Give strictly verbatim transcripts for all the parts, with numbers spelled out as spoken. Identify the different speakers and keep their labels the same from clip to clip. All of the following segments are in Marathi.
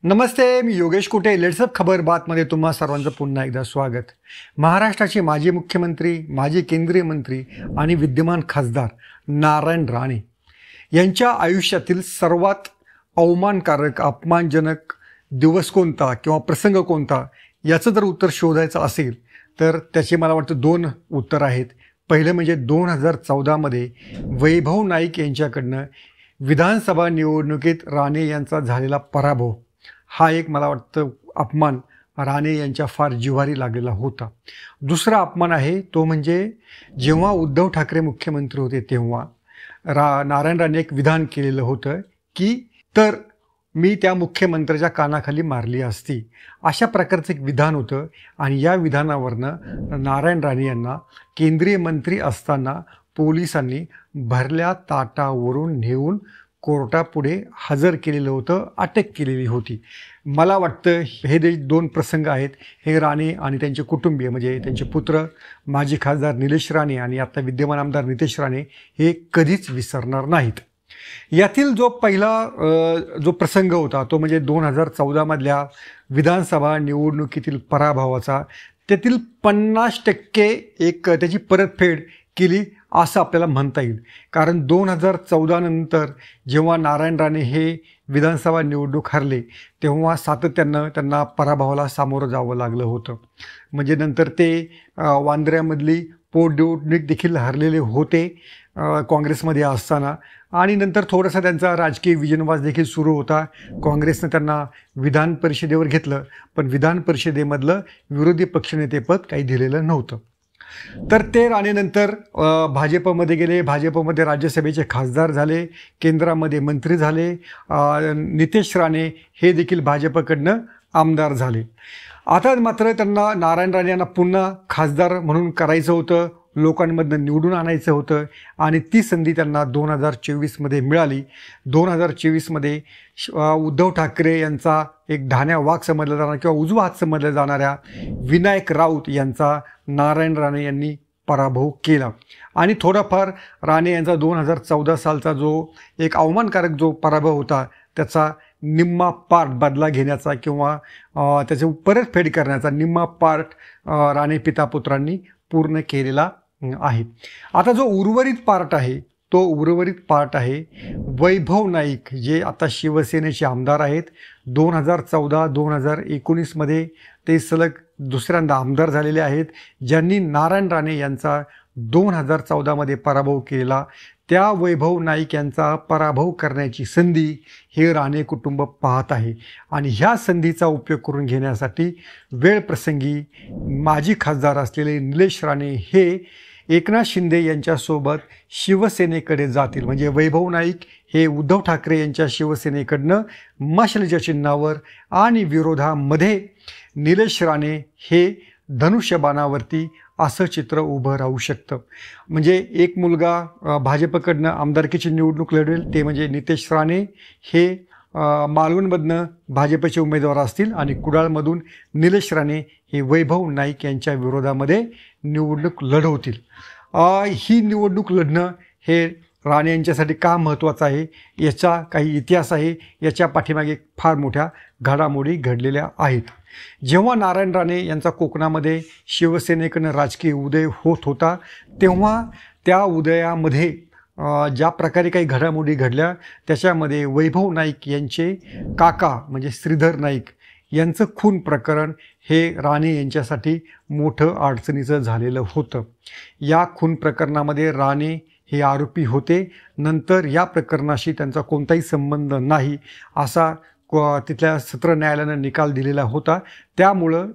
Speaker 1: नमस्ते, मी योगेश कुटे. लेट्सअप खबर बातमध्ये तुम्हा सर्वांचं पुन्हा एकदा स्वागत. महाराष्ट्राचे माजी मुख्यमंत्री, माजी केंद्रीय मंत्री आणि विद्यमान खासदार नारायण राणे यांच्या आयुष्यातील सर्वात अवमानकारक, अपमानजनक दिवस कोणता किंवा प्रसंग कोणता याचं जर उत्तर शोधायचं असेल तर त्याचे मला वाटतं दोन उत्तर आहेत. पहिलं म्हणजे दोन हजार चौदामध्ये वैभव नाईक यांच्याकडनं विधानसभा निवडणुकीत राणे यांचा झालेला पराभव. हा एक मला वाटतं अपमान राणे यांच्या फार जिव्हारी लागलेला होता. दुसरा अपमान आहे तो म्हणजे जेव्हा उद्धव ठाकरे मुख्यमंत्री होते तेव्हा रा नारायण राणे एक विधान केलेलं होतं की तर मी त्या मुख्यमंत्र्याच्या कानाखाली मारली असती, अशा प्रकारचं एक विधान होतं. आणि या विधानावरनं नारायण राणे यांना केंद्रीय मंत्री असताना पोलिसांनी भरल्या ताटावरून नेऊन कोर्टापुढे हजर केलेलं होतं, अटक केलेली होती. मला वाटतं हे जे दोन प्रसंग आहेत हे राणे आणि त्यांचे कुटुंबीय म्हणजे त्यांचे पुत्र माजी खासदार निलेश राणे आणि आता विद्यमान आमदार नितेश राणे हे कधीच विसरणार नाहीत. यातील जो पहिला जो प्रसंग होता तो म्हणजे दोन हजार चौदामधल्या विधानसभा निवडणुकीतील पराभवाचा. त्यातील पन्नास टक्के एक त्याची परतफेड केली असं आपल्याला म्हणता येईल. कारण दोन हजार चौदा नंतर जेव्हा नारायण राणे हे विधानसभा निवडणूक हरले तेव्हा सातत्यानं त्यांना पराभवाला सामोरं जावं लागलं होतं. म्हणजे नंतर ते वांद्र्यामधली पोटनिवडणूक देखील हरलेले होते काँग्रेसमध्ये असताना. आणि नंतर थोडासा त्यांचा राजकीय विजनवास देखील सुरू होता. काँग्रेसनं त्यांना विधान परिषदेवर घेतलं, पण विधान परिषदेमधलं विरोधी पक्षनेतेपद काही दिलेलं नव्हतं. तर ते राणेनंतर भाजपमध्ये गेले, भाजपमध्ये राज्यसभेचे खासदार झाले, केंद्रामध्ये मंत्री झाले. नितेश राणे हे देखील भाजपकडनं आमदार झाले. आता मात्र त्यांना नारायण राणे यांना पुन्हा खासदार म्हणून करायचं होतं, लोकांमधनं निवडून आणायचं होतं आणि ती संधी त्यांना दोन हजार चोवीसमध्ये मिळाली. दोन हजार चोवीसमध्ये उद्धव ठाकरे यांचा एक ढाण्या वाघ समजला जाणारा किंवा उजवा हात समजल्या जाणाऱ्या विनायक राऊत यांचा नारायण राणे यांनी पराभव केला. आणि थोडाफार राणे यांचा दोन हजार चौदा सालचा जो एक अवमानकारक जो पराभव होता त्याचा निम्मा पार्ट बदला घेण्याचा किंवा त्याची परतफेड करण्याचा निम्मा पार्ट राणे पिता पुत्रांनी पूर्ण केलेला आहे. आता जो उर्वरित पार्ट आहे तो उर्वरित पार्ट आहे वैभव नाईक, जे आता शिवसेनेचे आमदार आहेत. दोन हजार चौदा दोन हजार एकोणीसमध्ये ते सलग दुसऱ्यांदा आमदार झालेले आहेत, ज्यांनी नारायण राणे यांचा दोन हजार चौदामध्ये पराभव केला. त्या वैभव नाईक यांचा पराभव करण्याची संधी हे राणे कुटुंब पाहत आहे. आणि ह्या संधीचा उपयोग करून घेण्यासाठी वेळप्रसंगी माजी खासदार असलेले निलेश राणे हे एकनाथ शिंदे यांच्यासोबत शिवसेनेकडे जातील. म्हणजे वैभव नाईक हे उद्धव ठाकरे यांच्या शिवसेनेकडनं मशालीच्या चिन्हावर आणि विरोधामध्ये निलेश राणे हे धनुष्यबाणावरती असं चित्र उभं राहू शकतं. म्हणजे एक मुलगा भाजपकडनं आमदारकीची निवडणूक लढवेल ते म्हणजे नितेश राणे हे मालवणमधनं भाजपचे उमेदवार असतील आणि कुडाळमधून निलेश राणे हे वैभव नाईक यांच्या विरोधामध्ये निवडणूक लढवतील. ही निवडणूक लढणं हे राणे यांच्यासाठी का महत्त्वाचं आहे याचा काही इतिहास आहे. याच्या पाठीमागे फार मोठ्या घडामोडी घडलेल्या आहेत. जेव्हा नारायण राणे यांचा कोकणामध्ये शिवसेनेकडनं राजकीय उदय होत होता तेव्हा त्या उदयामध्ये ज्या प्रकारे काही घडामोडी घडल्या त्याच्यामध्ये वैभव नाईक यांचे काका म्हणजे श्रीधर नाईक यांचं खून प्रकरण हे राणे यांच्यासाठी मोठं अडचणीचं झालेलं होतं. या खून प्रकरणामध्ये राणे हे आरोपी होते. नंतर या प्रकरणाशी त्यांचा कोणताही संबंध नाही असा तिथल्या सत्र न्यायालयानं निकाल दिलेला होता. त्यामुळं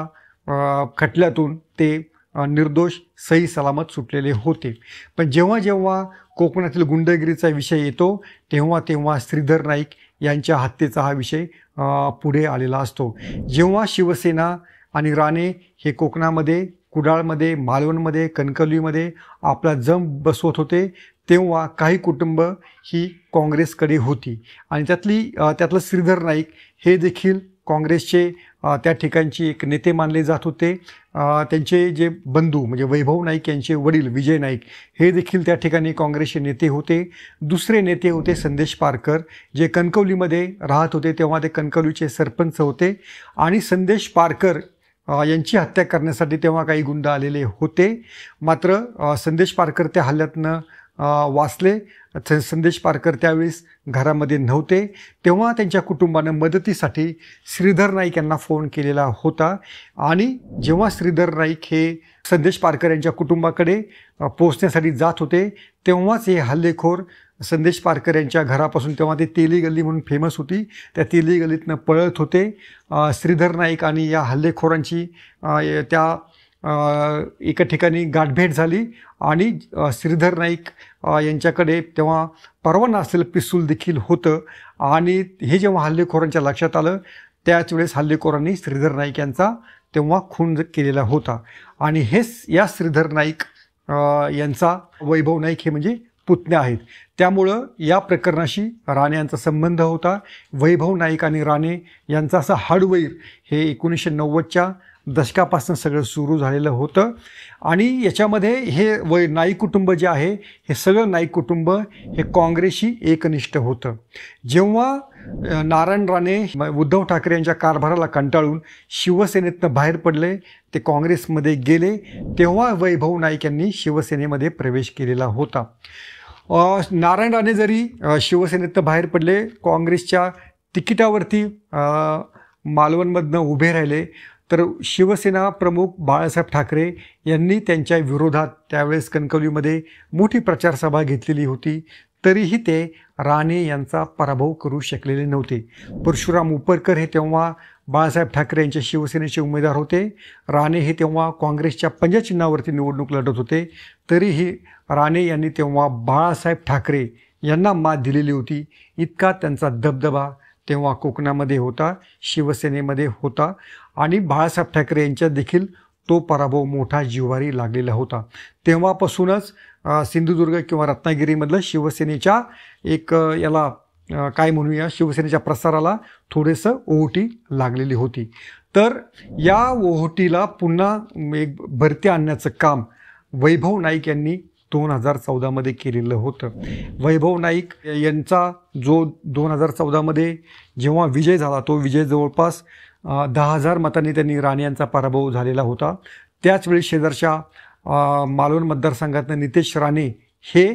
Speaker 1: या खटल्यातून ते निर्दोष सही सलामत सुटलेले होते. पण जेव्हा जेव्हा कोकणातील गुंडगिरीचा विषय येतो तेव्हा तेव्हा श्रीधर नाईक यांच्या हत्येचा हा विषय पुढे आलेला असतो. जेव्हा शिवसेना आणि राणे हे कोकणामध्ये कुडाळमध्ये, मालवणमध्ये, कणकवलीमध्ये आपला जम बसवत होते तेव्हा काही कुटुंब ही काँग्रेसकडे होती आणि त्यातली त्यातलं श्रीधर नाईक हे देखील काँग्रेसचे त्या ठिकाणचे एक नेते मानले जात होते. त्यांचे जे बंधू म्हणजे वैभव नाईक यांचे वडील विजय नाईक हे देखील त्या ठिकाणी काँग्रेसचे नेते होते. दुसरे नेते होते संदेश पारकर, जे कणकवलीमध्ये राहत होते, तेव्हा ते कणकवलीचे सरपंच होते. आणि संदेश पारकर यांची हत्या करण्यासाठी तेव्हा काही गुंड आलेले होते. मात्र संदेश पारकर त्या हल्ल्यातनं वाचले. संदेश पारकर त्यावेळेस घरामध्ये नव्हते. तेव्हा त्यांच्या कुटुंबानं मदतीसाठी श्रीधर नाईक यांना फोन केलेला होता. आणि जेव्हा श्रीधर नाईक हे संदेश पारकर यांच्या कुटुंबाकडे पोहोचण्यासाठी जात होते, तेव्हाच हे हल्लेखोर संदेश पारकर यांच्या घरापासून, तेव्हा ते तेली गल्ली म्हणून फेमस होती, त्या तेली गल्लीतनं पळत होते. श्रीधर नाईक आणि या हल्लेखोरांची त्या एका ठिकाणी गाठभेट झाली. आणि श्रीधर नाईक यांच्याकडे तेव्हा परवाना असलेलं पिस्तूल देखील होतं. आणि हे जेव्हा हल्लेखोरांच्या लक्षात आलं, त्याच वेळेस हल्लेखोरांनी श्रीधर नाईक यांचा तेव्हा खून केलेला होता. आणि हेच या श्रीधर नाईक यांचा वैभव नाईक हे म्हणजे पुतण्या आहेत. त्यामुळं या प्रकरणाशी राणे यांचा संबंध होता. वैभव नाईक आणि राणे यांचा असा हाडवैर हे एकोणीसशे नव्वदच्या दशकापासून सगळं सुरू झालेलं होतं. आणि याच्यामध्ये हे वै नाईक कुटुंब जे आहे, हे सगळं नाईक कुटुंब हे काँग्रेसशी एकनिष्ठ होतं. जेव्हा नारायण राणे उद्धव ठाकरे यांच्या कारभाराला कंटाळून शिवसेनेतनं बाहेर पडले, ते काँग्रेसमध्ये गेले, तेव्हा वैभव नाईक यांनी शिवसेनेमध्ये प्रवेश केलेला होता. नारायण राणे जरी शिवसेनेतनं बाहेर पडले, काँग्रेसच्या तिकिटावरती मालवणमधनं उभे राहिले, तर शिवसेना प्रमुख बाळासाहेब ठाकरे यांनी त्यांच्या विरोधात त्यावेळेस कणकवलीमध्ये मोठी प्रचारसभा घेतलेली होती. तरीही ते राणे यांचा पराभव करू शकलेले नव्हते. परशुराम उपरकर हे तेव्हा बाळासाहेब ठाकरे यांचे शिवसेनेचे उमेदवार होते. राणे हे तेव्हा काँग्रेसच्या पंजा चिन्हावरती निवडणूक लढत होते. तरीही राणे यांनी तेव्हा बाळासाहेब ठाकरे यांना मात दिलेली होती. इतका त्यांचा दबदबा तेव्हा कोकणामध्ये होता, शिवसेनेमध्ये होता. आणि बाळासाहेब ठाकरे यांच्यात देखील तो पराभव मोठा जिव्हारी लागलेला होता. तेव्हापासूनच सिंधुदुर्ग किंवा रत्नागिरीमधलं शिवसेनेच्या एक याला काय म्हणूया, शिवसेनेच्या प्रसाराला थोडेसं ओहोटी लागलेली होती. तर या ओहोटीला पुन्हा एक भरती आणण्याचं काम वैभव नाईक यांनी दोन हजार चौदामध्ये केलेलं होतं. वैभव नाईक यांचा जो दोन हजार चौदामध्ये जेव्हा विजय झाला, तो विजय जवळपास दहा हजार मतांनी त्यांनी राणे यांचा पराभव झालेला होता. त्याचवेळी शेजारच्या मालवण मतदारसंघातनं नितेश राणे हे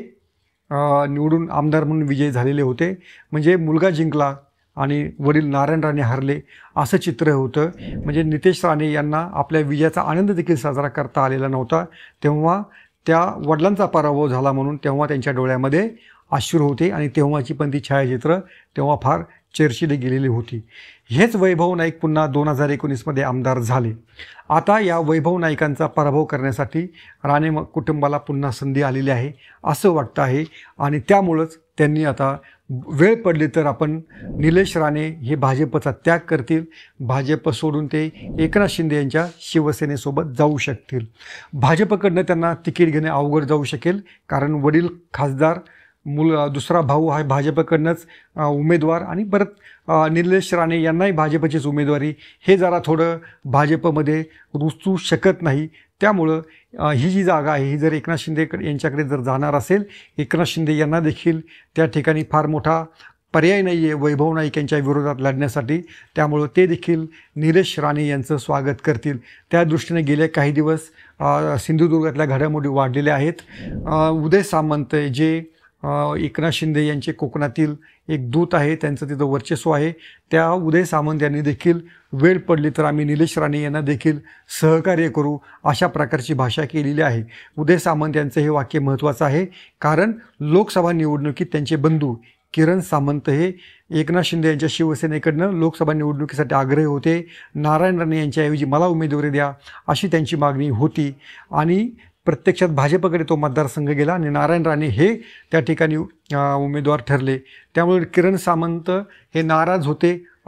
Speaker 1: निवडून आमदार म्हणून विजयी झालेले होते. म्हणजे मुलगा जिंकला आणि वडील नारायण राणे हरले असं चित्र होतं. म्हणजे नितेश राणे यांना आपल्या विजयाचा आनंद देखील साजरा करता आलेला नव्हता. तेव्हा त्या वडिलांचा पराभव झाला म्हणून तेव्हा त्यांच्या डोळ्यामध्ये अश्रू होते. आणि तेव्हाची पण ती छायाचित्र तेव्हा फार चर्चिली गेलेली होती. हेच वैभव नाईक पुन्हा दोन हजार एकोणीसमध्ये आमदार झाले. आता या वैभव नाईकांचा पराभव करण्यासाठी राणे कुटुंबाला पुन्हा संधी आलेली आहे असं वाटतं आहे. आणि त्यामुळंच त्यांनी आता वेळ पडली तर आपण निलेश राणे हे भाजपचा त्याग करतील, भाजप सोडून ते एकनाथ शिंदे यांच्या शिवसेनेसोबत जाऊ शकतील. भाजपकडनं त्यांना तिकीट घेणे अवघड जाऊ शकेल, कारण वडील खासदार, मूल दुसरा भाऊ आहे भाजपकडनंच उमेदवार, आणि परत निलेश राणे यांनाही भाजपचीच उमेदवारी, हे जरा थोडं भाजपमध्ये रुचू शकत नाही. त्यामुळं ही जी जागा आहे ही जर एकनाथ शिंदेकडे यांच्याकडे जर जाणार असेल, एकनाथ शिंदे यांना देखील त्या ठिकाणी फार मोठा पर्याय नाही आहे वैभव नाईक यांच्या विरोधात लढण्यासाठी. त्यामुळं ते देखील निलेश राणे यांचं स्वागत करतील. त्या दृष्टीने गेले काही दिवस सिंधुदुर्गातल्या घडामोडी वाढलेल्या आहेत. उदय सामंत जे एकनाथ शिंदे यांचे कोकणातील एक दूत आहे, त्यांचं तिथं वर्चस्व आहे, त्या उदय सामंत यांनी देखील वेळ पडली तर आम्ही निलेश राणे यांना देखील सहकार्य करू अशा प्रकारची भाषा केलेली आहे. उदय सामंत यांचं हे वाक्य महत्त्वाचं आहे, कारण लोकसभा निवडणुकीत त्यांचे बंधू किरण सामंत हे एकनाथ शिंदे यांच्या शिवसेनेकडनं लोकसभा निवडणुकीसाठी आग्रही होते. नारायण राणे यांच्याऐवजी मला उमेदवारी द्या अशी त्यांची मागणी होती. आणि प्रत्यक्षात भाजपकडे तो मतदारसंघ गेला आणि नारायण राणे हे त्या ठिकाणी उमेदवार ठरले. त्यामुळे किरण सामंत हे नाराज होते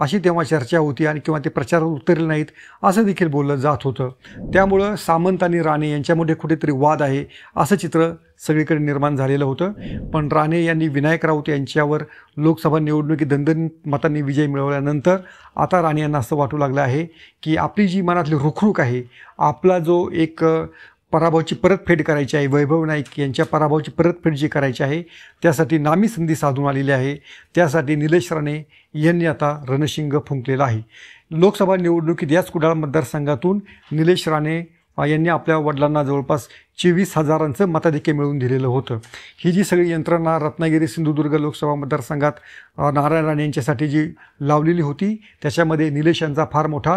Speaker 1: अशी तेव्हा चर्चा होती आणि किंवा ते प्रचारात उतरले नाहीत असं देखील बोललं जात होतं. त्यामुळं सामंत आणि राणे यांच्यामध्ये कुठेतरी वाद आहे असं चित्र सगळीकडे निर्माण झालेलं होतं. पण राणे यांनी विनायक राऊत यांच्यावर लोकसभा निवडणुकीत दणदणीत मतांनी विजय मिळवल्यानंतर आता राणे यांना असं वाटू लागलं आहे की आपली जी मनातली रुखरुख आहे, आपला जो एक पराभवाची परतफेड करायची आहे, वैभव नाईक यांच्या पराभवाची परतफेड जी करायची आहे त्यासाठी नामी संधी साधून आलेली आहे. त्यासाठी निलेश राणे यांनी आता रणशिंग फुंकलेला आहे. लोकसभा निवडणुकीत याच कुडाळ मतदारसंघातून निलेश राणे यांनी आपल्या वडिलांना जवळपास चोवीस हजारांचं मताधिक्य मिळवून दिलेलं होतं. ही जी सगळी यंत्रणा रत्नागिरी सिंधुदुर्ग लोकसभा मतदारसंघात नारायण राणे यांच्यासाठी जी लावलेली होती त्याच्यामध्ये निलेश यांचा फार मोठा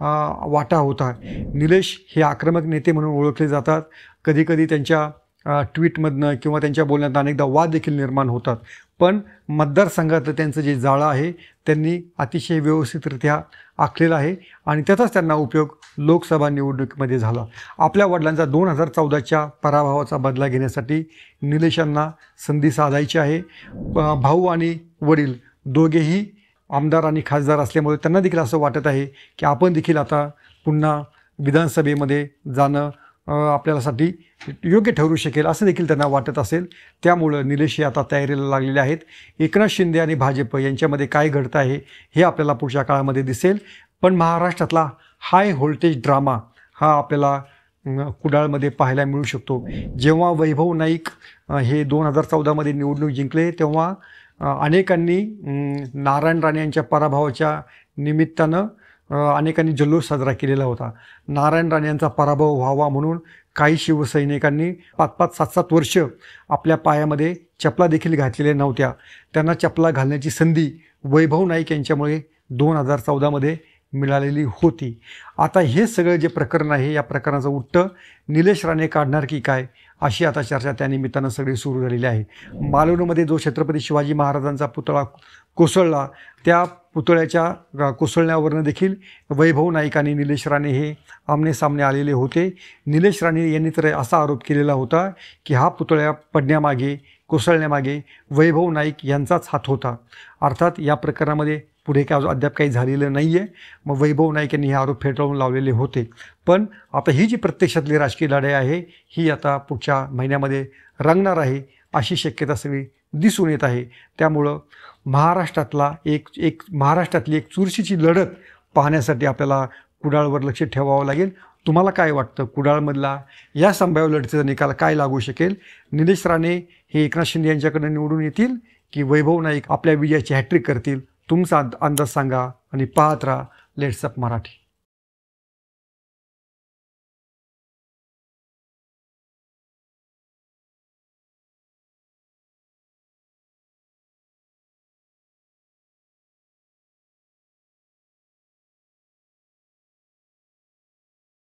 Speaker 1: वाटा होता. निलेश हे आक्रमक नेते म्हणून ओळखले जातात. कधीकधी त्यांच्या ट्विटमधनं किंवा त्यांच्या बोलण्यात अनेकदा वाद देखील निर्माण होतात. पण मतदारसंघातलं त्यांचं जे जाळं आहे त्यांनी अतिशय व्यवस्थितरित्या आखलेलं आहे आणि त्याचाच त्यांना उपयोग लोकसभा निवडणुकीमध्ये झाला. आपल्या वडिलांचा दोन हजार चौदाच्या पराभवाचा बदला घेण्यासाठी निलेशांना संधी साधायची आहे. भाऊ आणि वडील दोघेही आमदार आणि खासदार असल्यामुळे त्यांना देखील असं वाटत आहे की आपण देखील आता पुन्हा विधानसभेमध्ये जाणं आपल्यासाठी योग्य ठरू शकेल असं देखील त्यांना वाटत असेल. त्यामुळं निलेश हे आता तयारीला लागलेले आहेत. एकनाथ शिंदे आणि भाजप यांच्यामध्ये काय घडतं आहे हे आपल्याला पुढच्या काळामध्ये दिसेल. पण महाराष्ट्रातला हाय व्होल्टेज ड्रामा हा आपल्याला कुडाळमध्ये पाहायला मिळू शकतो. जेव्हा वैभव नाईक हे दोन हजार चौदामध्ये निवडणूक जिंकले तेव्हा अनेकांनी नारायण राणे यांच्या पराभवाच्या निमित्तानं अनेकांनी जल्लोष साजरा केलेला होता. नारायण राणे यांचा पराभव व्हावा म्हणून काही शिवसैनिकांनी पाच पाच सात सात वर्ष आपल्या पायामध्ये चपला देखील घातलेल्या नव्हत्या. त्यांना चपला घालण्याची संधी वैभव नाईक यांच्यामुळे दोन हजार चौदामध्ये मिळालेली होती. आता हे सगळं जे प्रकरण आहे या प्रकरणाचं उट्टं निलेश राणे काढणार की काय अशी आता चर्चा त्यानिमित्तानं सगळी सुरू झालेली आहे. मालवणमध्ये जो छत्रपती शिवाजी महाराजांचा पुतळा कोसळला त्या पुतळ्याच्या कोसळण्यावरनं देखील वैभव नाईक आणि निलेश राणे हे आमने सामने आलेले होते. निलेश राणे यांनी तर असा आरोप केलेला होता की हा पुतळ्या पडण्यामागे कोसळण्यामागे वैभव नाईक यांचाच हात होता. अर्थात या प्रकरणामध्ये पुढे काय अद्याप काही झालेलं नाही आहे. मग वैभव नाईक यांनी हे आरोप फेटाळून लावलेले होते. पण आता ही जी प्रत्यक्षातली राजकीय लढाई आहे ही आता पुढच्या महिन्यामध्ये रंगणार आहे अशी शक्यता सगळी दिसून येत आहे. त्यामुळं महाराष्ट्रातला एक एक महाराष्ट्रातली एक चुरशीची लढत पाहण्यासाठी आपल्याला कुडाळवर लक्ष ठेवावं लागेल. तुम्हाला काय वाटतं कुडाळमधला या संभाव्य लढतीचा निकाल काय लागू शकेल? निलेश राणे हे एकनाथ शिंदे यांच्याकडे निवडून येतील की वैभव नाईक आपल्या विजयाची हॅट्रिक करतील? तुमचा अंदाज सांगा आणि पाहत राहा लेट्स अप मराठी.